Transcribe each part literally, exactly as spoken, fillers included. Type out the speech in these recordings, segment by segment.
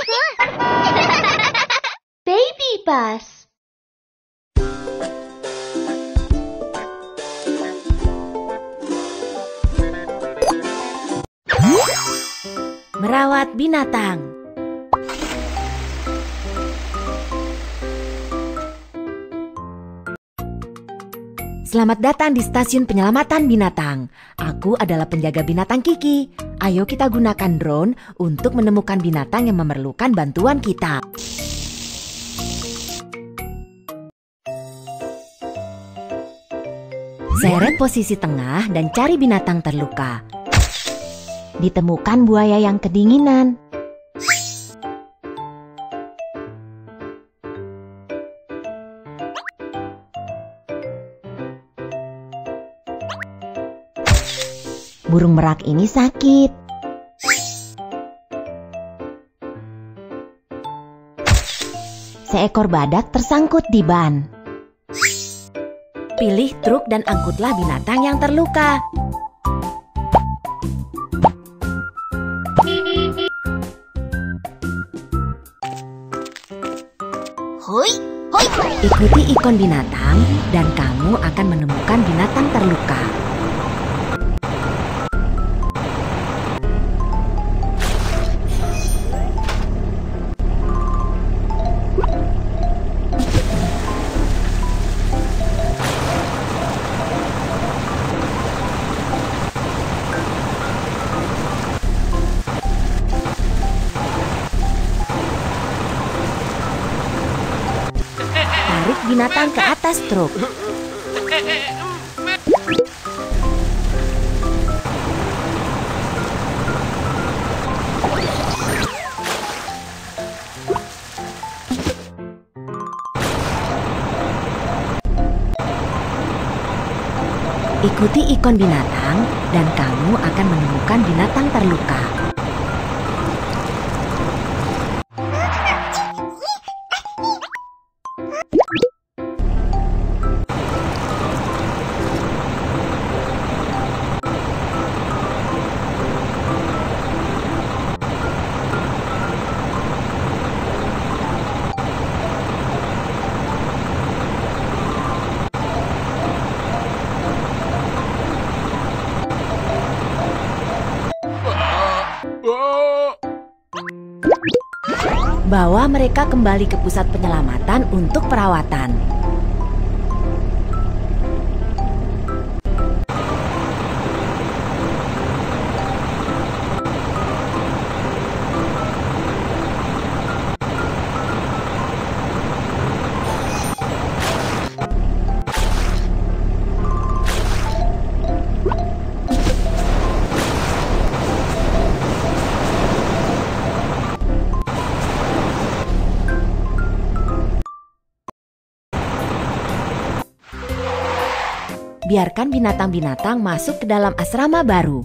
Baby bus. Merawat binatang. Selamat datang di Stasiun Penyelamatan Binatang. Aku adalah penjaga binatang Kiki. Ayo kita gunakan drone untuk menemukan binatang yang memerlukan bantuan kita. Seret posisi tengah dan cari binatang terluka. Ditemukan buaya yang kedinginan. Burung merak ini sakit. Seekor badak tersangkut di ban. Pilih truk dan angkutlah binatang yang terluka. Hoi, hoi. Ikuti ikon binatang dan kamu akan menemukan binatang terluka. Tarik binatang ke atas truk. Ikuti ikon binatang dan kamu akan menemukan binatang terluka. Bawa mereka kembali ke pusat penyelamatan untuk perawatan. Biarkan binatang-binatang masuk ke dalam asrama baru.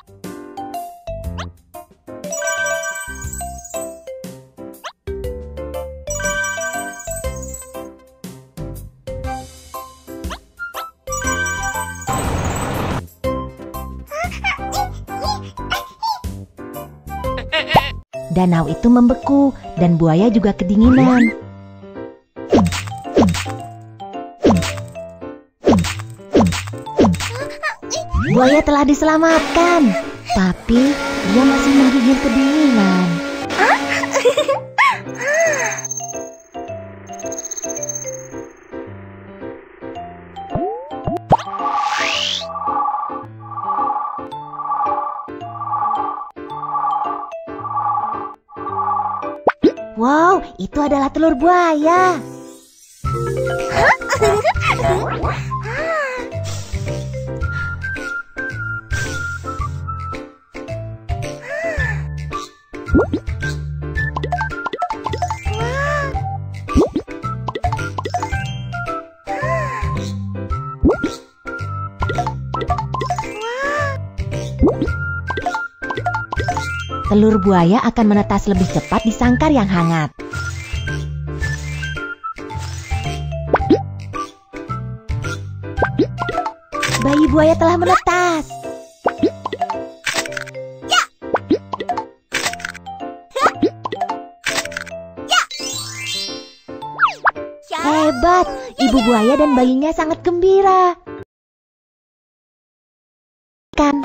Danau itu membeku dan buaya juga kedinginan. Buaya telah diselamatkan, tapi dia masih menggigil kedinginan. Wow, itu adalah telur buaya. Telur buaya akan menetas lebih cepat di sangkar yang hangat. Bayi buaya telah menetas. hebat. Ibu buaya dan bayinya sangat gembira. Kan?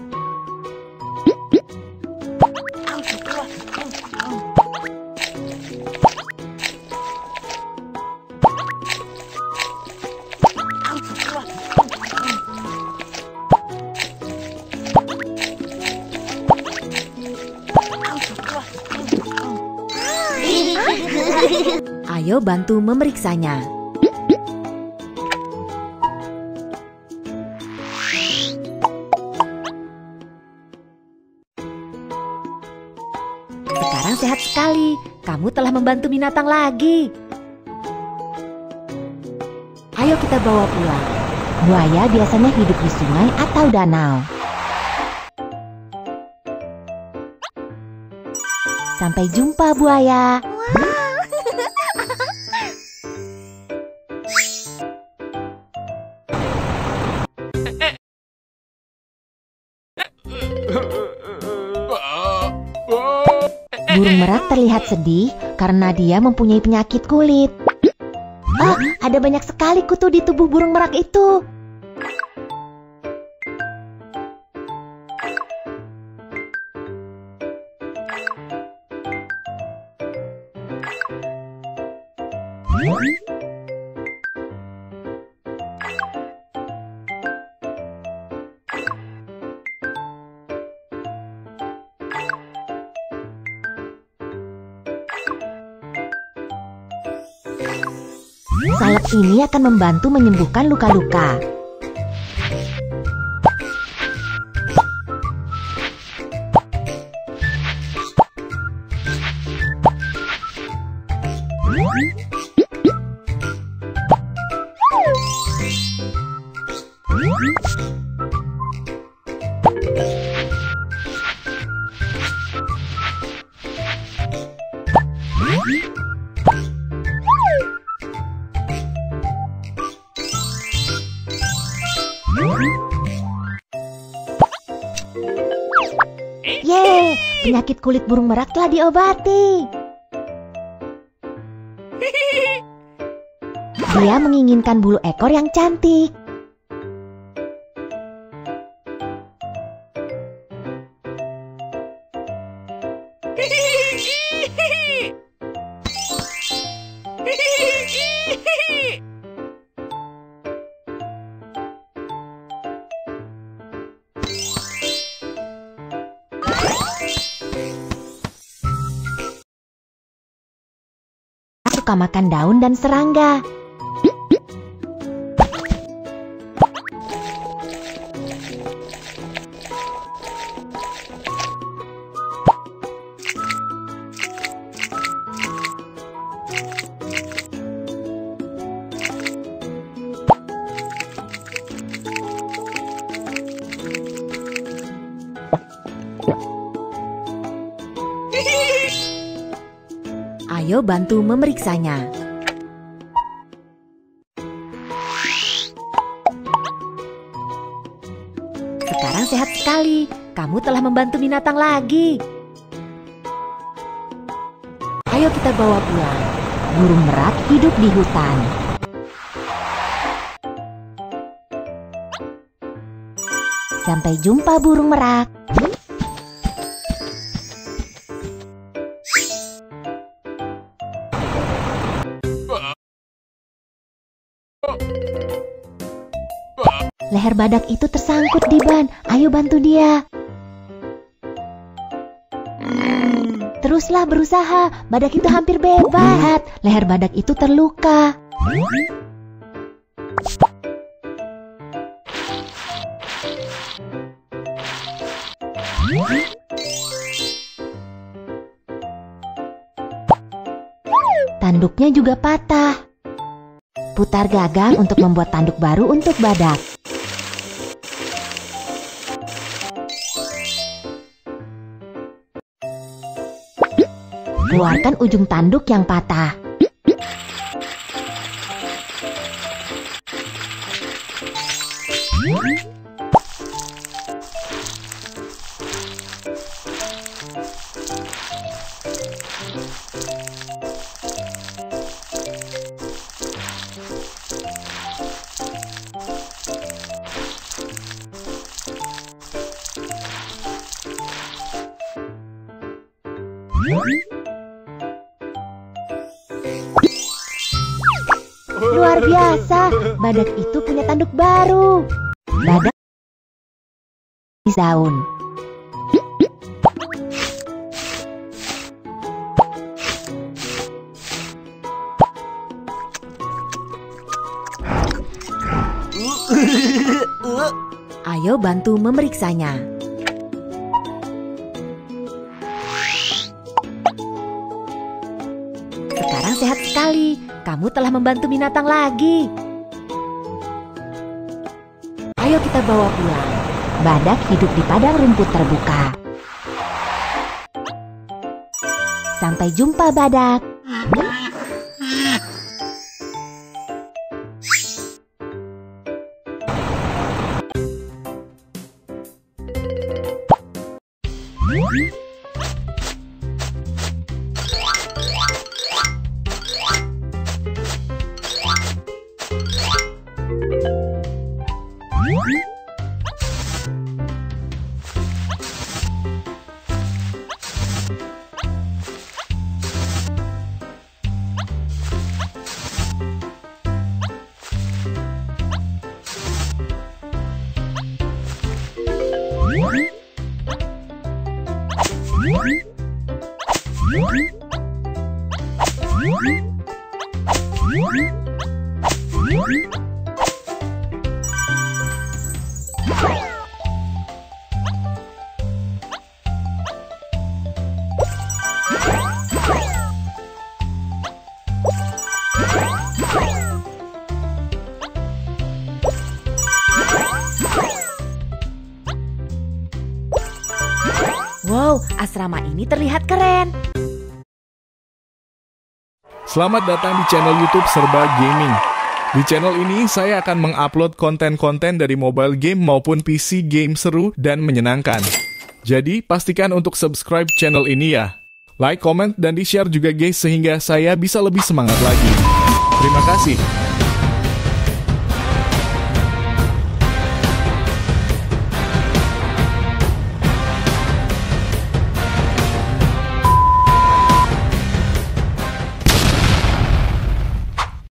Ayo bantu memeriksanya. Sekarang sehat sekali. Kamu telah membantu binatang lagi. Ayo kita bawa pulang. Buaya biasanya hidup di sungai atau danau. Sampai jumpa buaya. Burung merak terlihat sedih karena dia mempunyai penyakit kulit. Ah, ada banyak sekali kutu di tubuh burung merak itu. Salep ini akan membantu menyembuhkan luka-luka. Yeay, penyakit kulit burung merak telah diobati. Dia menginginkan bulu ekor yang cantik. Suka makan daun dan serangga. Ayo bantu memeriksanya. Sekarang sehat sekali. Kamu telah membantu binatang lagi. Ayo kita bawa pulang. Burung merak hidup di hutan. Sampai jumpa burung merak. Leher badak itu tersangkut di ban. Ayo bantu dia. Teruslah berusaha. Badak itu hampir bebas. Leher badak itu terluka. Tanduknya juga patah. Putar gagang untuk membuat tanduk baru untuk badak. Keluarkan ujung tanduk yang patah. Luar biasa, badak itu punya tanduk baru. Badak di daun. Ayo bantu memeriksanya. Sekarang sehat sekali. Kamu telah membantu binatang lagi. Ayo kita bawa pulang. Badak hidup di padang rumput terbuka. Sampai jumpa, badak. Wow, asrama ini terlihat keren. Selamat datang di channel YouTube Serba Gaming. Di channel ini saya akan mengupload konten-konten dari mobile game maupun P C game seru dan menyenangkan. Jadi pastikan untuk subscribe channel ini ya. Like, comment, dan di-share juga guys sehingga saya bisa lebih semangat lagi. Terima kasih.